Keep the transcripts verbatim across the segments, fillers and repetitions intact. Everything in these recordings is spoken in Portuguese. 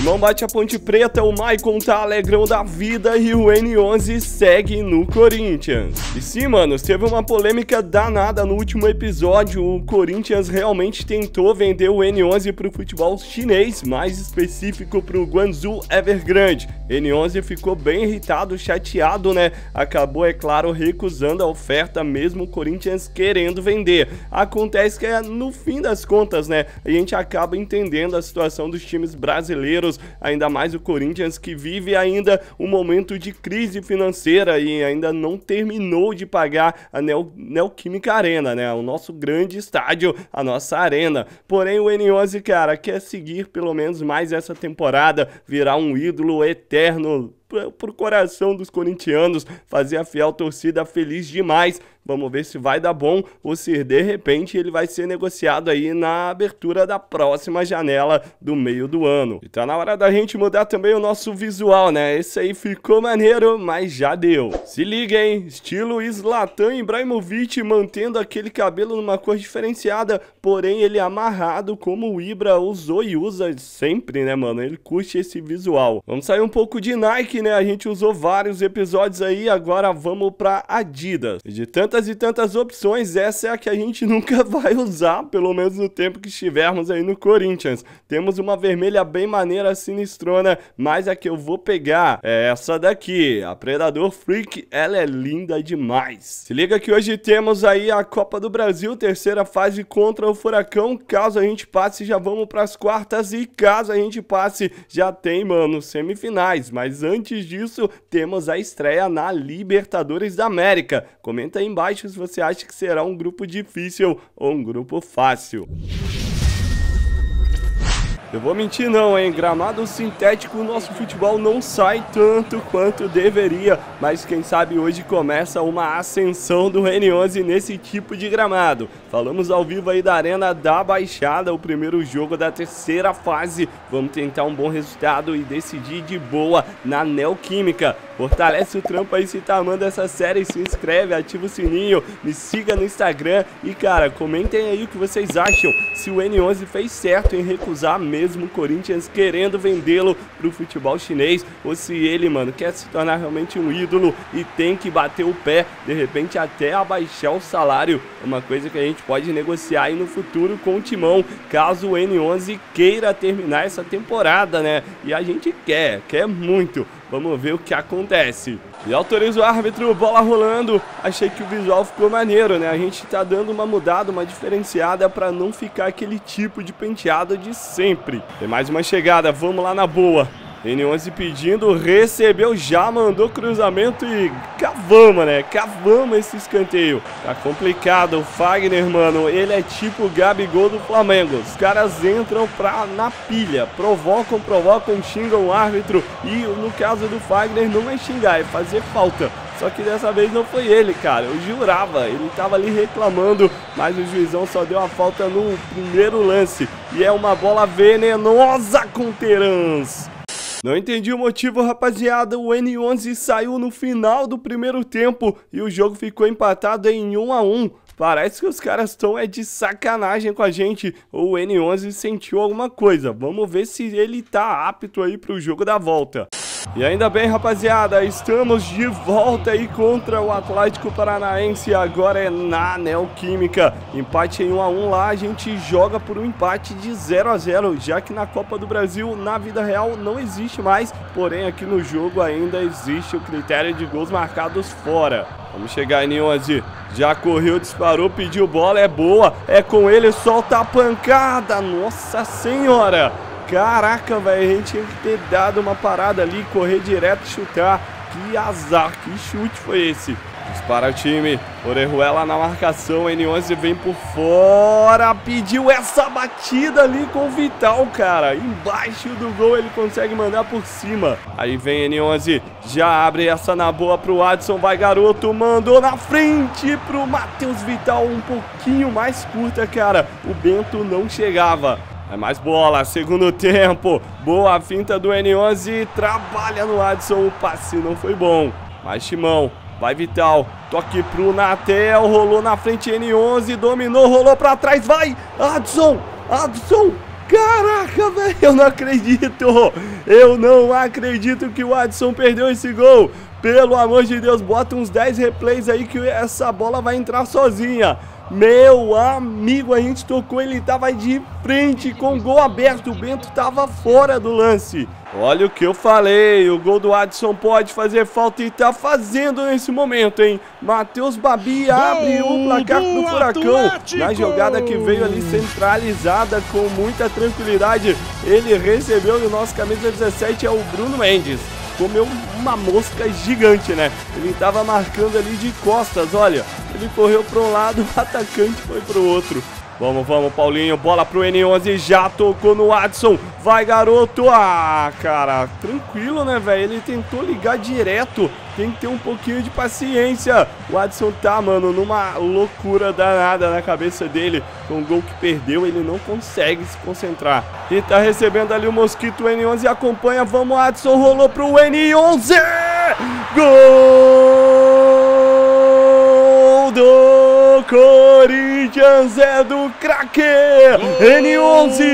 Timão bate a Ponte Preta, o Maicon tá alegrão da vida e o N onze segue no Corinthians. E sim, mano, teve uma polêmica danada no último episódio. O Corinthians realmente tentou vender o N onze pro futebol chinês, mais específico pro Guangzhou Evergrande. N onze ficou bem irritado, chateado, né? Acabou, é claro, recusando a oferta, mesmo o Corinthians querendo vender. Acontece que é no fim das contas, né, a gente acaba entendendo a situação dos times brasileiros, ainda mais o Corinthians, que vive ainda um momento de crise financeira e ainda não terminou de pagar a Neo, Neoquímica Arena, né, o nosso grande estádio, a nossa arena. Porém, o N onze, cara, quer seguir pelo menos mais essa temporada, virar um ídolo eterno pro coração dos corintianos, fazer a fiel torcida feliz demais. Vamos ver se vai dar bom ou se de repente ele vai ser negociado aí na abertura da próxima janela do meio do ano. E tá na hora da gente mudar também o nosso visual, né? Esse aí ficou maneiro, mas já deu. Se liga, hein? Estilo Zlatan Ibrahimovic, mantendo aquele cabelo numa cor diferenciada, porém ele amarrado como o Ibra usou e usa sempre, né, mano? Ele curte esse visual. Vamos sair um pouco de Nike, né? A gente usou vários episódios aí, agora vamos pra Adidas. E de tantas e tantas opções, essa é a que a gente nunca vai usar, pelo menos no tempo que estivermos aí no Corinthians. Temos uma vermelha bem maneira, sinistrona, mas a que eu vou pegar é essa daqui, a Predador Freak. Ela é linda demais. Se liga que hoje temos aí a Copa do Brasil, terceira fase contra o Furacão. Caso a gente passe, já vamos para as quartas, e caso a gente passe, já tem, mano, semifinais. Mas antes disso, temos a estreia na Libertadores da América. Comenta aí embaixo se você acha que será um grupo difícil ou um grupo fácil. Eu vou mentir não, hein? Gramado sintético, o nosso futebol não sai tanto quanto deveria, mas quem sabe hoje começa uma ascensão do N onze nesse tipo de gramado. Falamos ao vivo aí da Arena da Baixada, o primeiro jogo da terceira fase. Vamos tentar um bom resultado e decidir de boa na Neoquímica. Fortalece o trampo aí se tá amando essa série, se inscreve, ativa o sininho, me siga no Instagram e, cara, comentem aí o que vocês acham, se o N onze fez certo em recusar mesmo mesmo o Corinthians querendo vendê-lo pro futebol chinês, ou se ele, mano, quer se tornar realmente um ídolo e tem que bater o pé, de repente até abaixar o salário, uma coisa que a gente pode negociar aí no futuro com o Timão, caso o N onze queira terminar essa temporada, né? E a gente quer, quer muito. Vamos ver o que acontece. E autoriza o árbitro, bola rolando. Achei que o visual ficou maneiro, né? A gente tá dando uma mudada, uma diferenciada pra não ficar aquele tipo de penteado de sempre. Tem mais uma chegada, vamos lá na boa. N onze pedindo, recebeu, já mandou cruzamento e cavamos, né? Cavamos esse escanteio. Tá complicado, o Fagner, mano, ele é tipo o Gabigol do Flamengo. Os caras entram pra, na pilha, provocam, provocam, xingam o árbitro. E no caso do Fagner não é xingar, é fazer falta. Só que dessa vez não foi ele, cara, eu jurava, ele tava ali reclamando, mas o juizão só deu a falta no primeiro lance. E é uma bola venenosa com Terans. Não entendi o motivo, rapaziada. O N onze saiu no final do primeiro tempo e o jogo ficou empatado em um a um. Parece que os caras estão é de sacanagem com a gente, ou o N onze sentiu alguma coisa. Vamos ver se ele tá apto aí pro jogo da volta. E ainda bem, rapaziada, estamos de volta aí contra o Atlético Paranaense, agora é na Neoquímica. Empate em um a um lá, a gente joga por um empate de zero a zero, já que na Copa do Brasil, na vida real, não existe mais, porém aqui no jogo ainda existe o critério de gols marcados fora. Vamos chegar, N onze, já correu, disparou, pediu bola, é boa, é com ele, solta a pancada, nossa senhora! Caraca, velho, a gente tinha que ter dado uma parada ali, correr direto e chutar. Que azar, que chute foi esse? Dispara o time, Orejuela na marcação, N onze vem por fora, pediu essa batida ali com o Vital, cara. Embaixo do gol ele consegue mandar por cima. Aí vem N onze, já abre essa na boa pro Adson, vai garoto, mandou na frente pro Matheus Vital, um pouquinho mais curta, cara. O Bento não chegava. É mais bola, segundo tempo, boa finta do N onze, trabalha no Adson, o passe não foi bom, mais Timão, vai Vital, toque pro Natel, rolou na frente N onze, dominou, rolou pra trás, vai, Adson, Adson, Caraca, velho, eu não acredito. Eu não acredito que o Adson perdeu esse gol. Pelo amor de Deus, bota uns dez replays aí que essa bola vai entrar sozinha. Meu amigo, a gente tocou, ele tava de frente com o gol aberto. O Bento tava fora do lance. Olha o que eu falei, o gol do Adson pode fazer falta e tá fazendo nesse momento, hein? Matheus Babi abre o placar pro Furacão. Na jogada que veio ali centralizada com muita tranquilidade. Ele recebeu e o nosso camisa dezessete é o Bruno Mendes. Comeu uma mosca gigante, né? Ele tava marcando ali de costas, olha. Ele correu para um lado, o atacante foi para o outro. Vamos, vamos, Paulinho, bola pro N onze, já tocou no Adson. Vai, garoto. Ah, cara, tranquilo, né, velho? Ele tentou ligar direto. Tem que ter um pouquinho de paciência. O Adson tá, mano, numa loucura danada na cabeça dele. Com o gol que perdeu, ele não consegue se concentrar. E tá recebendo ali o Mosquito, o N onze acompanha. Vamos, Adson, rolou pro N onze. Gol do Corinthians, é do craque N onze,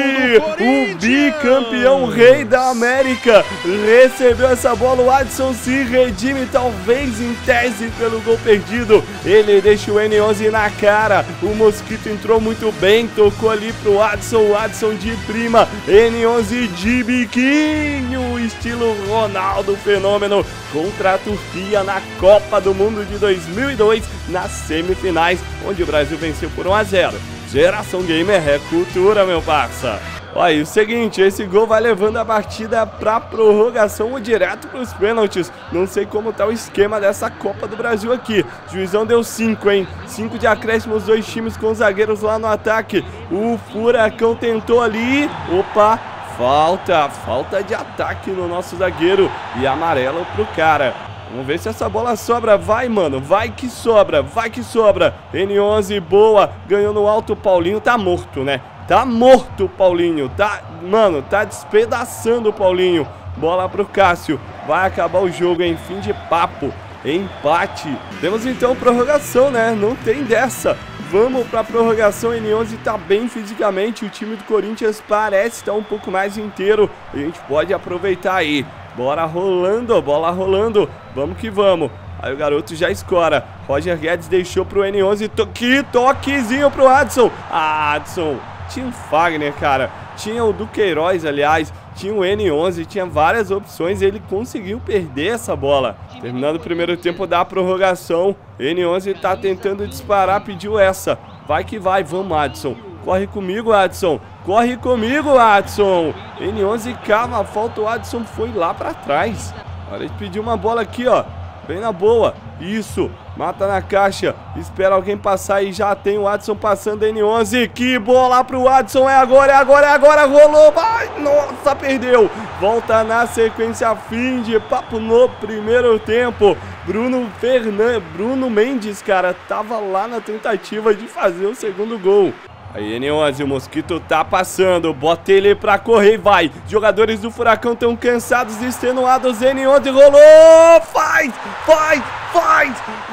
o bicampeão rei da América, recebeu essa bola. O Adson se redime, talvez em tese pelo gol perdido. Ele deixa o N onze na cara. O Mosquito entrou muito bem, tocou ali pro Adson. O Adson de prima, N onze de biquinho, estilo Ronaldo Fenômeno, contra a Turquia na Copa do Mundo de dois mil e dois, nas semifinais, onde o Brasil venceu por um a zero. Geração Gamer é cultura, meu parça. Olha, e o seguinte, esse gol vai levando a partida pra prorrogação ou direto pros pênaltis. Não sei como tá o esquema dessa Copa do Brasil aqui. O juizão deu cinco, hein? cinco de acréscimo, os dois times com os zagueiros lá no ataque. O Furacão tentou ali. Opa, falta, falta de ataque no nosso zagueiro. E amarelo pro cara. Vamos ver se essa bola sobra. Vai, mano. Vai que sobra. Vai que sobra. N onze, boa. Ganhou no alto. O Paulinho tá morto, né? Tá morto o Paulinho. Tá, mano, tá despedaçando o Paulinho. Bola pro Cássio. Vai acabar o jogo, em fim de papo. Empate. Temos então prorrogação, né? Não tem dessa. Vamos pra prorrogação. N onze tá bem fisicamente. O time do Corinthians parece estar um pouco mais inteiro. A gente pode aproveitar aí. Bora rolando, bola rolando. Vamos que vamos. Aí o garoto já escora. Roger Guedes deixou pro N onze. To que toquezinho pro Adson. Ah, Adson. Tinha o Fagner, cara. Tinha o Duqueiroz, aliás. Tinha o N onze. Tinha várias opções. Ele conseguiu perder essa bola. Terminando o primeiro tempo da prorrogação. N onze tá tentando disparar. Pediu essa. Vai que vai. Vamos, Adson. Corre comigo, Adson. Corre comigo, Adson. N onze, calma, falta. O Adson foi lá pra trás. Olha, ele pediu uma bola aqui, ó. Bem na boa. Isso. Mata na caixa. Espera alguém passar e já tem o Adson passando. N onze. Que bola pro Adson. É agora, é agora, é agora. Rolou. Vai. Nossa, perdeu. Volta na sequência. Fim de papo no primeiro tempo. Bruno Fernandes. Bruno Mendes, cara, tava lá na tentativa de fazer o segundo gol. Aí, N onze, o Mosquito tá passando, bota ele pra correr e vai. Jogadores do Furacão estão cansados e extenuados. N onze rolou, faz, faz, faz.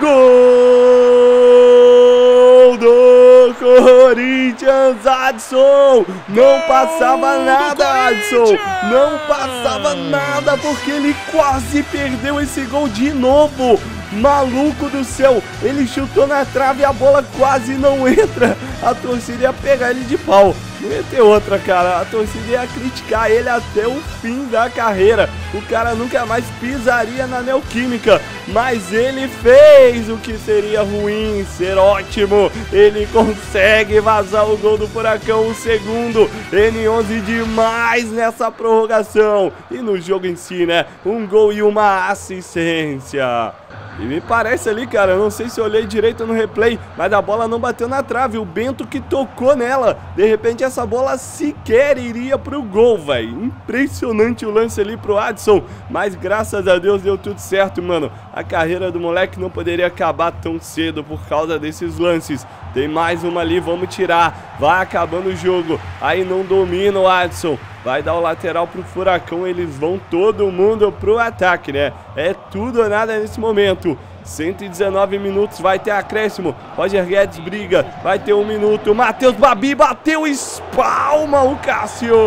Gol do Corinthians, Adson. Não passava nada, Adson. Não passava nada porque ele quase perdeu esse gol de novo. Maluco do céu, ele chutou na trave e a bola quase não entra. A torcida ia pegar ele de pau. Não ia ter outra, cara. A torcida ia criticar ele até o fim da carreira. O cara nunca mais pisaria na Neoquímica. Mas ele fez o que seria ruim ser ótimo. Ele consegue vazar o gol do Furacão, o segundo. N onze demais nessa prorrogação. E no jogo em si, né? Um gol e uma assistência. E me parece ali, cara, eu não sei se eu olhei direito no replay, mas a bola não bateu na trave, o Bento que tocou nela. De repente essa bola sequer iria pro gol, velho. Impressionante o lance ali pro Adson, mas graças a Deus deu tudo certo, mano. A carreira do moleque não poderia acabar tão cedo por causa desses lances. Tem mais uma ali, vamos tirar. Vai acabando o jogo, aí não domina o Adson. Vai dar o lateral pro Furacão, eles vão todo mundo pro ataque, né? É tudo ou nada nesse momento. cento e dezenove minutos, vai ter acréscimo. Roger Guedes briga, vai ter um minuto. Matheus Babi bateu, espalma o Cássio.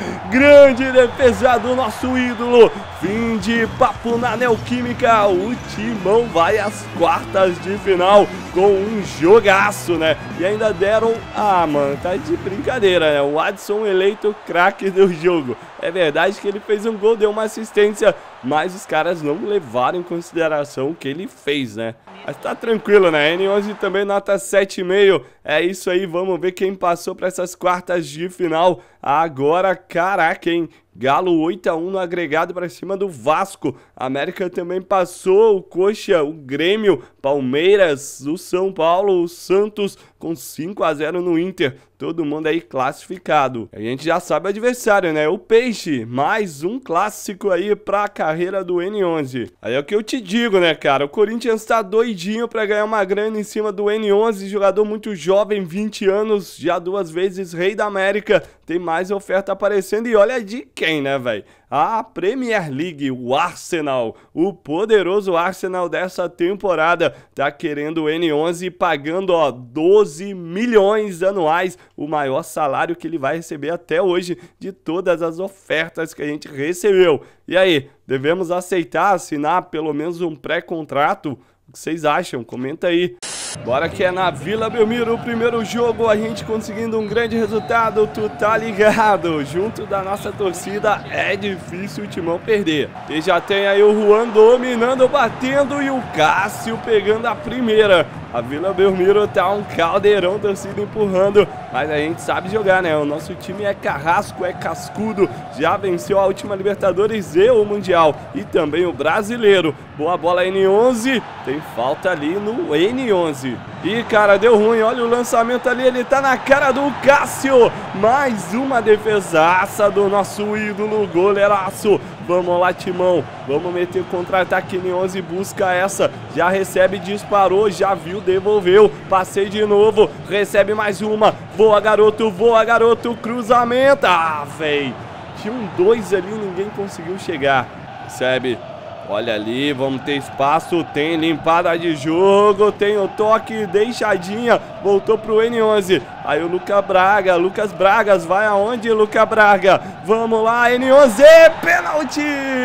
Grande defesa do nosso ídolo. Fim de papo na Neoquímica. O Timão vai às quartas de final com um jogaço, né? E ainda deram... Ah, mano, tá de brincadeira, né? O Adson eleito craque do jogo. É verdade que ele fez um gol, deu uma assistência, mas os caras não levaram em consideração o que ele fez, né? Mas tá tranquilo, né? N onze também nota sete vírgula cinco. É isso aí, vamos ver quem passou para essas quartas de final. Agora, caraca, hein? Galo oito a um no agregado para cima do Vasco. América também passou, o Coxa, o Grêmio, Palmeiras, o São Paulo, o Santos com cinco a zero no Inter. Todo mundo aí classificado. A gente já sabe o adversário, né? O Peixe, mais um clássico aí pra carreira do N onze. Aí é o que eu te digo, né, cara? O Corinthians tá doidinho pra ganhar uma grana em cima do N onze. Jogador muito jovem, vinte anos, já duas vezes rei da América. Tem mais oferta aparecendo e olha de quem, né, velho? A Premier League, o Arsenal, o poderoso Arsenal dessa temporada, tá querendo o N onze pagando, ó, doze milhões anuais, o maior salário que ele vai receber até hoje de todas as ofertas que a gente recebeu. E aí, devemos aceitar, assinar pelo menos um pré-contrato? O que vocês acham? Comenta aí. Bora que é na Vila Belmiro, o primeiro jogo, a gente conseguindo um grande resultado, tu tá ligado? Junto da nossa torcida é difícil o Timão perder. E já tem aí o Juan dominando, batendo e o Cássio pegando a primeira. A Vila Belmiro tá um caldeirão, torcida empurrando, mas a gente sabe jogar, né? O nosso time é carrasco, é cascudo, já venceu a última Libertadores e o Mundial e também o Brasileiro. Boa bola N onze, tem falta ali no N onze. Ih, cara, deu ruim, olha o lançamento ali, ele tá na cara do Cássio. Mais uma defesaça do nosso ídolo, goleiraço. Vamos lá, Timão, vamos meter contra-ataque. N onze busca essa, já recebe, disparou, já viu, devolveu, passei de novo, recebe mais uma, voa garoto, voa garoto, cruzamento. Ah, véi, tinha um dois ali, ninguém conseguiu chegar. Recebe. Olha ali, vamos ter espaço, tem limpada de jogo, tem o toque, deixadinha, voltou pro N onze. Aí o Lucas Braga, Lucas Bragas, vai aonde, Lucas Braga? Vamos lá, N onze, pênalti!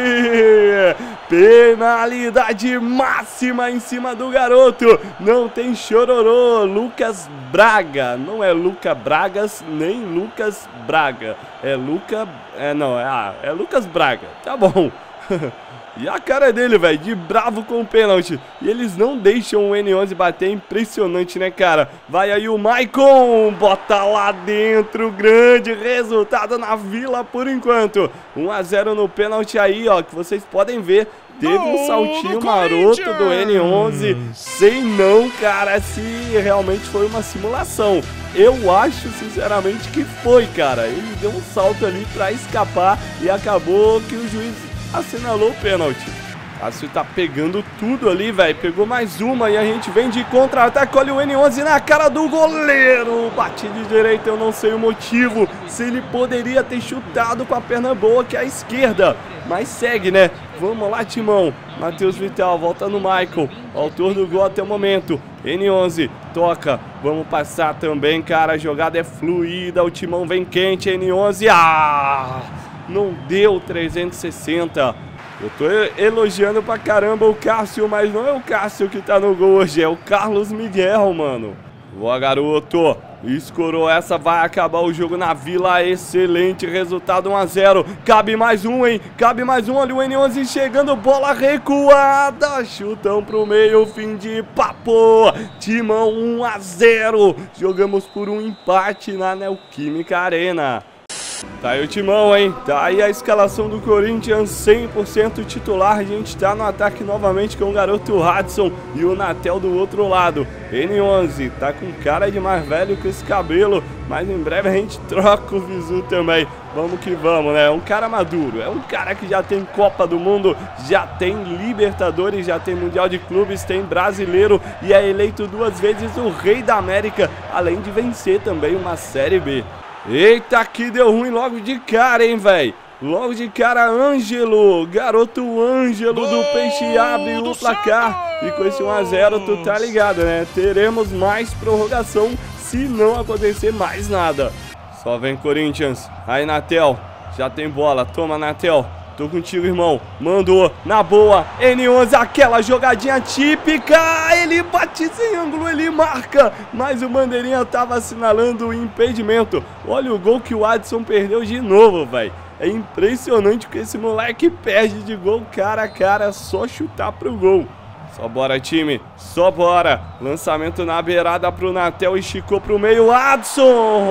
Penalidade máxima em cima do garoto, não tem chororô, Lucas Braga, não é Lucas Bragas, nem Lucas Braga, é Lucas, é não, é, ah, é Lucas Braga, tá bom. E a cara dele, velho, de bravo com o pênalti. E eles não deixam o N onze bater, é impressionante, né, cara? Vai aí o Maicon, bota lá dentro, grande resultado na Vila por enquanto. um a zero no pênalti aí, ó, que vocês podem ver. Teve um saltinho maroto do N onze, sei não, cara, se realmente foi uma simulação. Eu acho, sinceramente, que foi, cara. Ele deu um salto ali pra escapar e acabou que o juiz assinalou o pênalti. Cássio tá pegando tudo ali, velho. Pegou mais uma e a gente vem de contra-ataque. Olha o N onze na cara do goleiro. Bate de direita, eu não sei o motivo. Se ele poderia ter chutado com a perna boa, que é a esquerda. Mas segue, né? Vamos lá, Timão. Matheus Vital, volta no Michael. Autor do gol até o momento. N onze, toca. Vamos passar também, cara. A jogada é fluida. O Timão vem quente. N onze, ah! Não deu trezentos e sessenta. Eu tô elogiando pra caramba o Cássio, mas não é o Cássio que tá no gol hoje, é o Carlos Miguel, mano. Boa, garoto. Escorou essa, vai acabar o jogo na Vila. Excelente resultado, um a zero. Cabe mais um, hein? Cabe mais um. Olha o N onze chegando, bola recuada. Chutão pro meio, fim de papo. Timão um a zero. Jogamos por um empate na Neoquímica Arena. Tá aí o Timão, hein? Tá aí a escalação do Corinthians, cem por cento titular. A gente tá no ataque novamente com o garoto Hudson e o Natel do outro lado. N onze tá com cara de mais velho com esse cabelo, mas em breve a gente troca o visu também. Vamos que vamos, né? É um cara maduro, é um cara que já tem Copa do Mundo, já tem Libertadores, já tem Mundial de Clubes, tem Brasileiro e é eleito duas vezes o Rei da América, além de vencer também uma Série B. Eita, que deu ruim logo de cara, hein, velho? Logo de cara, Ângelo, garoto Ângelo do Peixe abre o placar. E com esse um a zero, tu tá ligado, né? Teremos mais prorrogação se não acontecer mais nada. Só vem Corinthians. Aí, Natel, já tem bola. Toma, Natel. Tô contigo, irmão. Mandou, na boa. N onze, aquela jogadinha típica. Ele bate sem ângulo, ele marca. Mas o bandeirinha tava assinalando o impedimento. Olha o gol que o Adson perdeu de novo, velho. É impressionante que esse moleque perde de gol cara a cara. É só chutar pro gol. Só bora, time. Só bora. Lançamento na beirada pro Natel. Esticou pro meio. Adson.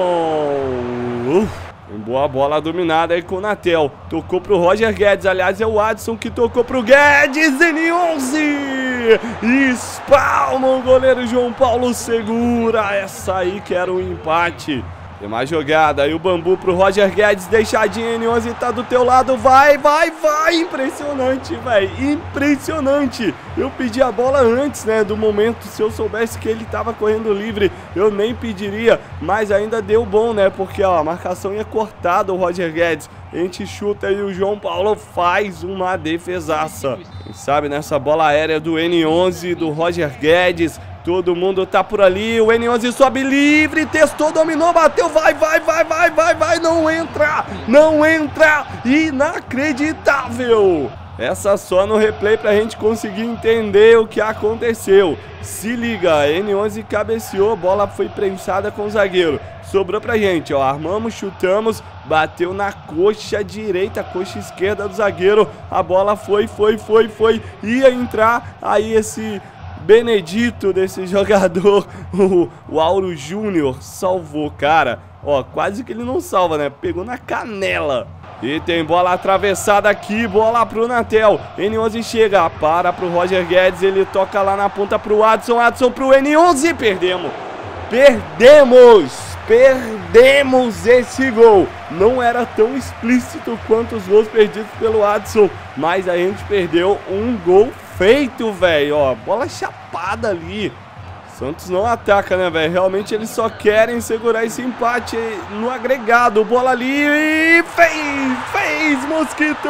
Uf. Boa bola dominada aí com o Natel. Tocou pro Roger Guedes. Aliás, é o Adson que tocou pro Guedes. N onze. Espalma o goleiro João Paulo. Segura essa aí que era um empate. Tem mais jogada. Aí o Bambu pro Roger Guedes. Deixadinha. N onze tá do teu lado. Vai, vai, vai. Impressionante, velho. Impressionante. Eu pedi a bola antes, né, do momento. Se eu soubesse que ele tava correndo livre, eu nem pediria. Mas ainda deu bom, né? Porque, ó, a marcação ia cortada o Roger Guedes. A gente chuta e o João Paulo faz uma defesaça. Quem sabe nessa bola aérea do N onze, do Roger Guedes. Todo mundo tá por ali, o N onze sobe livre, testou, dominou, bateu, vai, vai, vai, vai, vai, vai, não entra, não entra, inacreditável. Essa só no replay pra gente conseguir entender o que aconteceu. Se liga, N onze cabeceou, bola foi prensada com o zagueiro. Sobrou pra gente, ó, armamos, chutamos, bateu na coxa direita, coxa esquerda do zagueiro. A bola foi, foi, foi, foi, ia entrar, aí esse Benedito desse jogador, o, o Auro Júnior, salvou, cara. Ó, quase que ele não salva, né? Pegou na canela. E tem bola atravessada aqui, bola pro Natel. N onze chega, para pro Roger Guedes, ele toca lá na ponta pro Adson, Adson pro N onze, perdemos. Perdemos, perdemos esse gol. Não era tão explícito quanto os gols perdidos pelo Adson, mas a gente perdeu um gol feito, velho. Ó, bola chapada ali. Santos não ataca, né, velho? Realmente eles só querem segurar esse empate no agregado. Bola ali e fez, fez, Mosquito!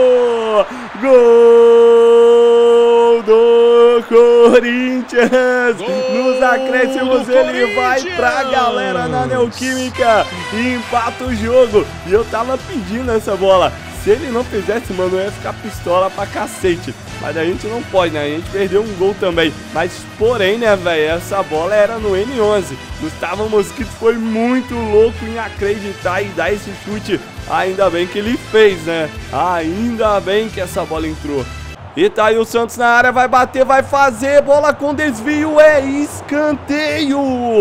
Gol do Corinthians! Gol Nos acréscimos ele vai pra galera na Neoquímica e empata o jogo. E eu tava pedindo essa bola. Se ele não fizesse, mano, eu ia ficar pistola pra cacete. Mas a gente não pode, né? A gente perdeu um gol também. Mas, porém, né, velho? Essa bola era no N onze. Gustavo Mosquito foi muito louco em acreditar e dar esse chute. Ainda bem que ele fez, né? Ainda bem que essa bola entrou. E tá aí o Santos na área, vai bater, vai fazer, bola com desvio, é escanteio.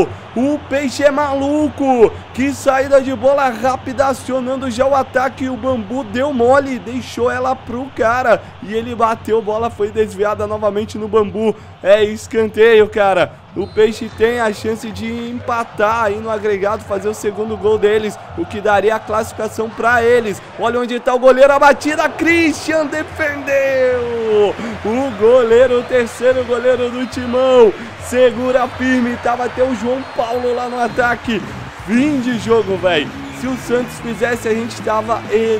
O Peixe é maluco, que saída de bola rápida, acionando já o ataque. O Bambu deu mole, deixou ela pro cara e ele bateu, bola foi desviada novamente no Bambu. É escanteio, cara. O Peixe tem a chance de empatar aí no agregado, fazer o segundo gol deles, o que daria a classificação para eles. Olha onde tá o goleiro, a batida, Christian defendeu. O goleiro, o terceiro goleiro do Timão, segura firme, tava até o João Paulo lá no ataque. Fim de jogo, velho. Se o Santos fizesse, a gente tava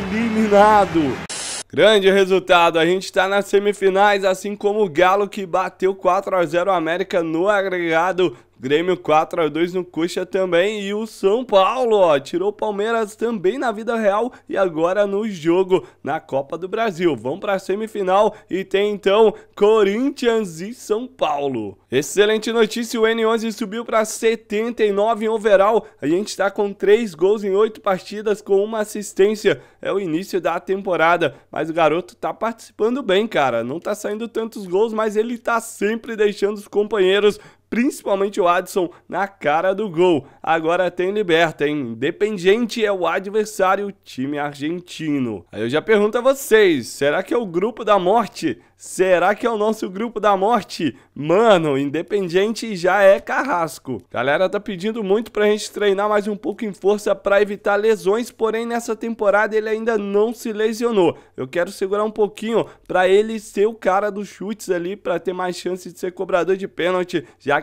eliminado. Grande resultado, a gente tá nas semifinais, assim como o Galo que bateu quatro a zero a América no agregado. Grêmio quatro a dois no Coxa também. E o São Paulo, ó, tirou o Palmeiras também na vida real e agora no jogo na Copa do Brasil. Vamos para a semifinal e tem então Corinthians e São Paulo. Excelente notícia, o N onze subiu para setenta e nove em overall. A gente está com três gols em oito partidas com uma assistência. É o início da temporada, mas o garoto tá participando bem, cara. Não tá saindo tantos gols, mas ele tá sempre deixando os companheiros, principalmente o Adson, na cara do gol. Agora tem Liberta, hein? Independiente é o adversário, time argentino. Aí eu já pergunto a vocês, será que é o grupo da morte? Será que é o nosso grupo da morte? Mano, Independiente já é carrasco. Galera tá pedindo muito pra gente treinar mais um pouco em força pra evitar lesões, porém nessa temporada ele ainda não se lesionou. Eu quero segurar um pouquinho pra ele ser o cara dos chutes ali, pra ter mais chance de ser cobrador de pênalti, já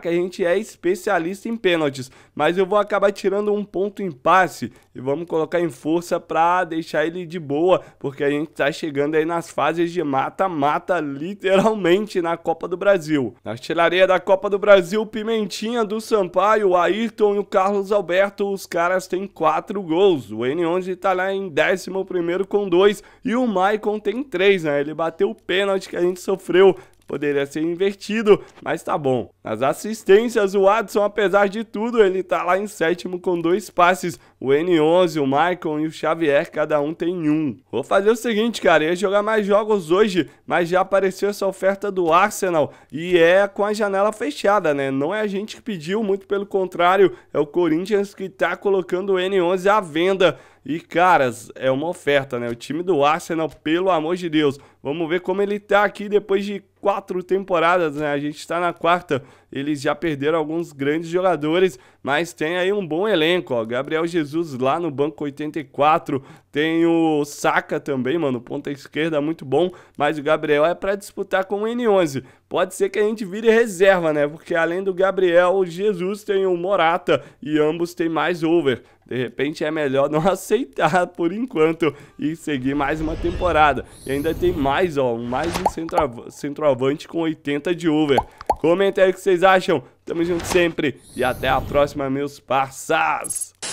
que a gente é especialista em pênaltis, mas eu vou acabar tirando um ponto em passe e vamos colocar em força para deixar ele de boa, porque a gente tá chegando aí nas fases de mata-mata, literalmente, na Copa do Brasil. Na artilharia da Copa do Brasil, Pimentinha do Sampaio, o Ayrton e o Carlos Alberto, os caras têm quatro gols. O N onze tá lá em décimo primeiro com dois e o Maicon tem três, né? Ele bateu o pênalti que a gente sofreu. Poderia ser invertido, mas tá bom. Nas assistências, o Adson, apesar de tudo, ele tá lá em sétimo com dois passes. O N onze, o Maicon e o Xavier, cada um tem um. Vou fazer o seguinte, cara, ia jogar mais jogos hoje, mas já apareceu essa oferta do Arsenal e é com a janela fechada, né? Não é a gente que pediu, muito pelo contrário, é o Corinthians que tá colocando o N onze à venda. E, caras, é uma oferta, né? O time do Arsenal, pelo amor de Deus. Vamos ver como ele tá aqui depois de quatro temporadas, né? A gente tá na quarta. Eles já perderam alguns grandes jogadores, mas tem aí um bom elenco, ó. Gabriel Jesus lá no banco oitenta e quatro. Tem o Saka também, mano, ponta esquerda muito bom. Mas o Gabriel é pra disputar com o N onze. Pode ser que a gente vire reserva, né? Porque além do Gabriel, o Jesus tem o Morata e ambos têm mais over. De repente é melhor não aceitar por enquanto e seguir mais uma temporada. E ainda tem mais, ó, mais um centroav centroavante com oitenta de over. Comenta aí o que vocês acham. Tamo junto sempre e até a próxima, meus parças.